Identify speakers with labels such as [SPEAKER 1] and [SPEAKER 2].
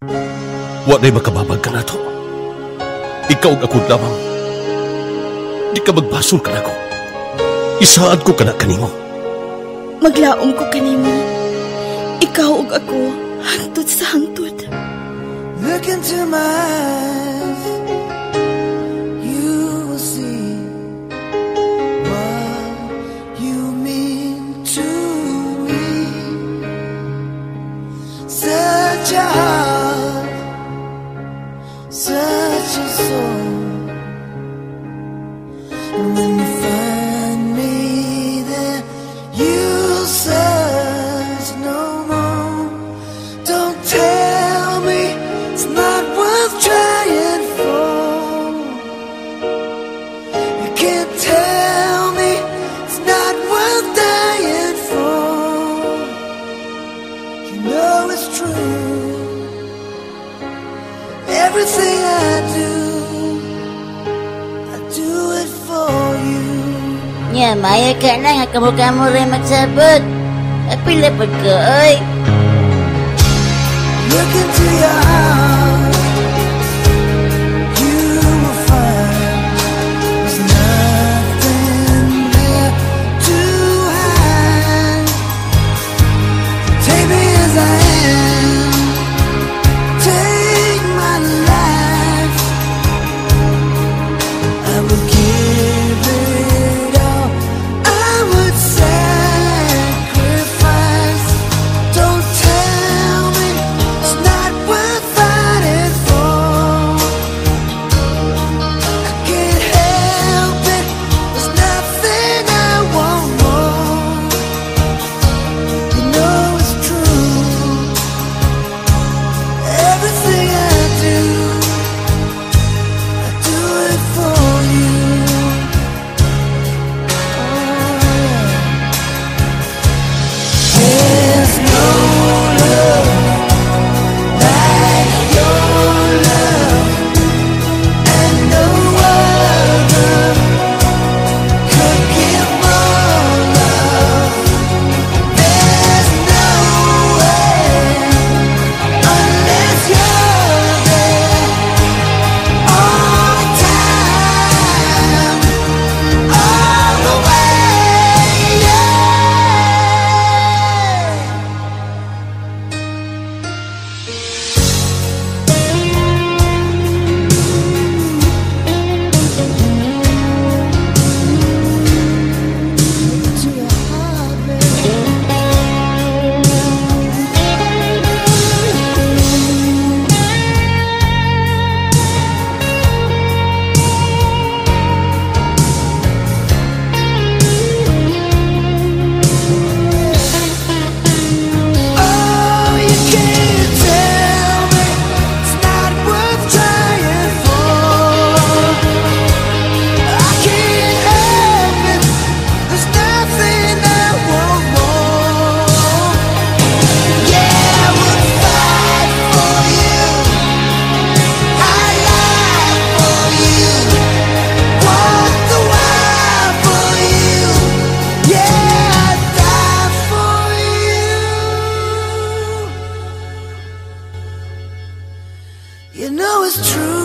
[SPEAKER 1] Wa na'y makababag ka na to. Ikaw ang akong lamang. Di ka magbasol ka na ko. Isaad ko ka na kanimo.
[SPEAKER 2] Maglaom ko kanimo. Ikaw ug ako, hangtod sa hangtod.
[SPEAKER 3] Look into my eyes, you will see what you mean to me. Such a heart, such a soul. And when you find me there, you'll search no more. Don't tell me it's not worth trying for. You can't tell me it's not worth dying for. You know it's true. Everything I do it for you.
[SPEAKER 4] Nya, maya ka na nga kamu-kamu rin magsabot. Apila pa ka, oy.
[SPEAKER 3] Look into your heart, you will find there's nothing there to hide. Take me as I am, take my life. I would give it all, I would sacrifice. Don't tell me it's not worth fighting for. I can't help it, there's nothing I want more. You know it's true. Everything I do it for you. There's no love like your love, and no other could give more love. There's no way unless you're there all the time, all the way, yeah. To your heart, baby. Oh, you can't tell me it's not worth trying for. I can't help it, there's nothing I want more. Yeah, I would fight for you, I lie for you, walk the wire for you. Yeah, I'd die for you. You know it's true.